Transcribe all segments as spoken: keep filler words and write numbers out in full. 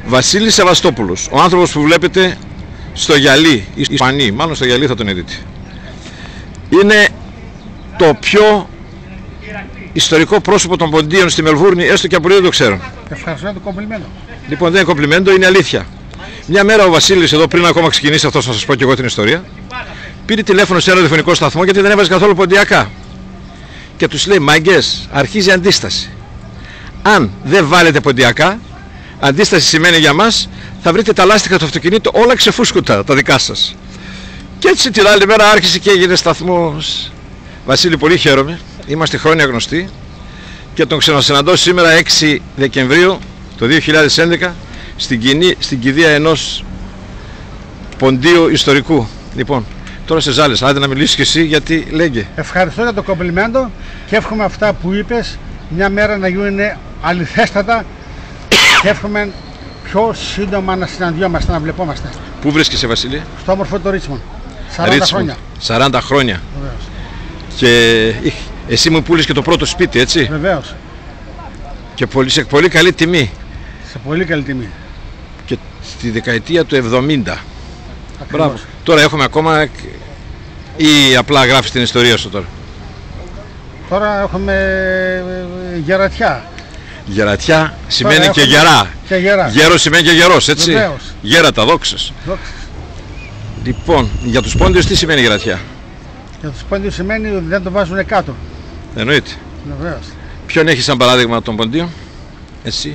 Βασίλης Σεβαστόπουλος, ο άνθρωπος που βλέπετε στο γυαλί, η Ισπανή, μάλλον στο γυαλί θα τον είδετε. Είναι το πιο ιστορικό πρόσωπο των ποντίων στη Μελβούρνη, έστω και από λίγο το ξέρω. Ευχαριστώ για το κομπλιμέντο. Λοιπόν, δεν είναι κομπλιμέντο, είναι αλήθεια. Μια μέρα ο Βασίλης, εδώ πριν ακόμα ξεκινήσει αυτός, να σας πω και εγώ την ιστορία, πήρε τηλέφωνο σε ένα ραδιοφωνικό σταθμό γιατί δεν έβαζε καθόλου ποντιακά. Και τους λέει: μάγκες, αρχίζει αντίσταση. Αν δεν βάλετε ποντιακά, αντίσταση σημαίνει για μας, θα βρείτε τα λάστιχα του αυτοκινήτου όλα ξεφούσκουτα, τα δικά σας. Και έτσι την άλλη μέρα άρχισε και έγινε σταθμός. Βασίλη, πολύ χαίρομαι. Είμαστε χρόνια γνωστοί και τον ξανασυναντώ σήμερα έξι Δεκεμβρίου το δύο χιλιάδες έντεκα στην, κοινή, στην κηδεία ενός ποντίου ιστορικού. Λοιπόν, τώρα σε ζάλες, άντε να μιλήσεις και εσύ, γιατί λέγε. Ευχαριστώ για το κομπλιμέντο και εύχομαι αυτά που είπες μια μέρα να γίνουν αληθέστατα και εύχομαι πιο σύντομα να συναντιόμαστε, να βλεπόμαστε. Πού βρίσκεσαι, Βασίλη? Στο όμορφο το Ρίτσμον. σαράντα χρόνια. σαράντα χρόνια. Βεβαίως. Και εσύ μου πούλες και το πρώτο σπίτι, έτσι? Βεβαίως. Και πολύ, σε πολύ καλή τιμή. Σε πολύ καλή τιμή. Και στη δεκαετία του εβδομήντα. Ακριβώς. Μπράβο. Τώρα έχουμε ακόμα ή απλά γράφεις την ιστορία σου τώρα? Τώρα έχουμε γερατιά. Γερατιά σημαίνει Τώρα και έχουμε γερά. Και γερά. Γέρος σημαίνει και γερός, έτσι? Βεβαίως. Γέρατα, δόξες. Δόξες. Λοιπόν, για τους πόντιους τι σημαίνει γερατιά? Για τους πόντιους σημαίνει ότι δεν το βάζουν κάτω. Εννοείται. Βεβαίως. Ποιον έχει σαν παράδειγμα των ποντίων? Εσύ?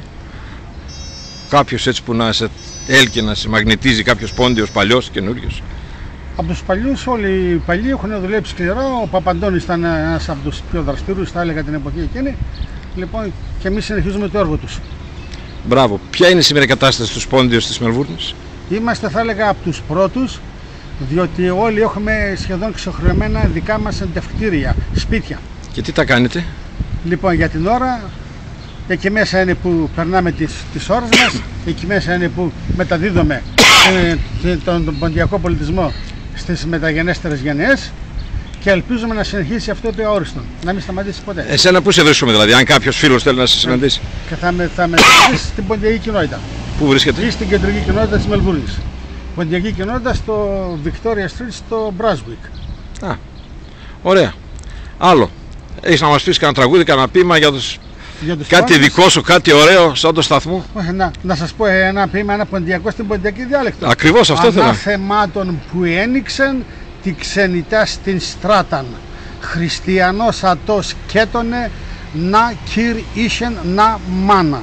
Κάποιος έτσι που να σε έλκει, να σε μαγνητίζει, κάποιος πόντιος παλιός, καινούριος? Από τους παλιούς, όλοι οι παλιοί έχουν δουλέψει σκληρά. Ο Παπαντώνης ήταν ένας από τους πιο δραστήριους, θα έλεγα, την εποχή εκείνη. Λοιπόν, και εμείς συνεχίζουμε το έργο τους. Μπράβο. Ποια είναι σήμερα η κατάσταση στους πόντιους της Μελβούρνης? Είμαστε, θα έλεγα, από τους πρώτους, διότι όλοι έχουμε σχεδόν ξεχρεωμένα δικά μας εντευκτήρια, σπίτια. Και τι τα κάνετε? Λοιπόν, για την ώρα, εκεί μέσα είναι που περνάμε τις, τις ώρες μας, εκεί μέσα είναι που μεταδίδουμε ε, τον, τον ποντιακό πολιτισμό στις μεταγενέστερες γενιές και ελπίζουμε να συνεχίσει αυτό το αόριστο, να μην σταματήσει ποτέ. Εσένα πού σε βρίσκουμε δηλαδή, αν κάποιος φίλος θέλει να σε συναντήσει? Και θα με, θα με συναντήσει στην ποντιακή κοινότητα. Πού βρίσκεται? Ή στην κεντρική κοινότητα της Μελβούρνης. Ποντιακή κοινότητα στο Victoria Street στο Brunswick. Α, ωραία. Άλλο. Έχεις να μας πεις κανένα τραγούδι, κανένα ποίημα για τους... Για τους κάτι πόντιους, δικό σου, κάτι ωραίο σαν το σταθμό? να, να σας πω ένα ποίημα, ένα ποντιακό στην ποντιακή διάλεκτο. Ακριβώς αυτό θέλω. Ανάθεμάτων που ένοιξεν τη ξενιτά στην στράταν. Χριστιανός ατός κέτονε να κυρ ίσεν να μάνα.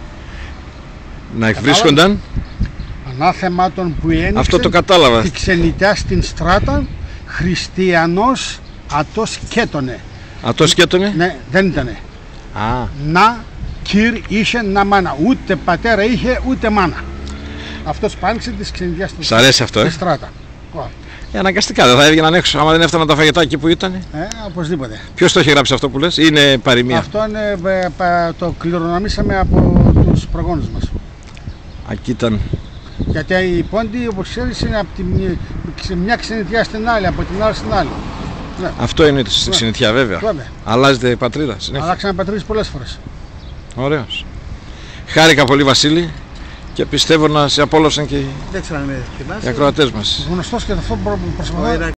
Να εκβρίσκονταν. Ανάθεμάτων που ένοιξεν Αυτό το κατάλαβα. τη ξενιτά στην στράταν. Χριστιανός ατός κέτονε. Α, το σκέτονε. Ναι, δεν ήτανε. Α, Να κυρ ίσεν να μάνα. Ούτε πατέρα είχε ούτε μάνα. Αυτός που άνοιξε τη ξενιτά στην σ' αρέσει αυτό, ε? στράτα. Ε, αναγκαστικά δεν θα έβγαιναν έξω, άμα δεν έφταναν τα φαγητά εκεί που ήταν. Ε, οπωσδήποτε. Ποιος το έχει γράψει αυτό που λες, είναι παροιμία? Αυτό είναι, ε, πα- το κληρονομήσαμε από τους προγόνους μας. Α, εκεί ήταν. Γιατί οι πόντιοι, όπως ξέρεις, είναι από τη μια, μια ξενιτιά στην άλλη, από την άλλη στην άλλη. Ναι. Αυτό είναι στην Ναι. ξενιτιά, βέβαια. Βέβαια. Αλλάζεται η πατρίδα συνέχεια. Αλλάξαμε πατρίδες πολλές φορές. Ωραίος. Χάρηκα πολύ, Βασίλη, και πιστεύω να σε απόλαυσαν και Δεν ξέρω αν με θυμάσαι. οι ακροατές μας. Γνωστός και αυτό που προσπαθώ.